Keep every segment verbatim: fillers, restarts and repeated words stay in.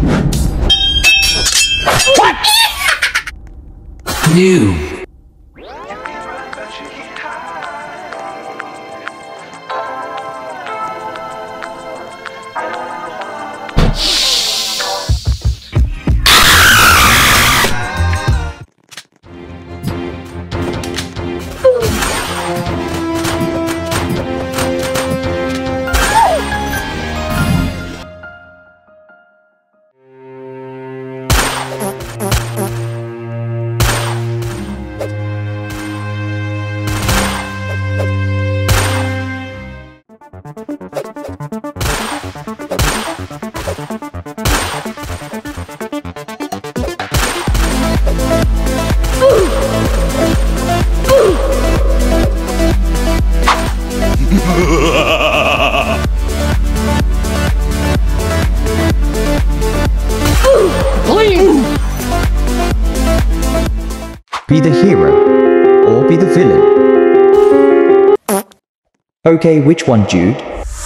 What? New. Be the hero, or be the villain. Okay, which one, Jude?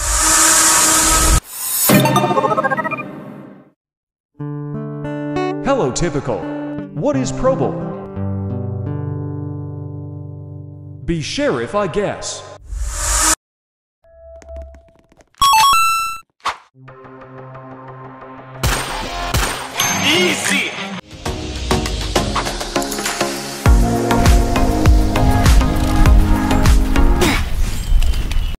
Hello, Typical. What is Probable? Be sheriff, I guess. Easy!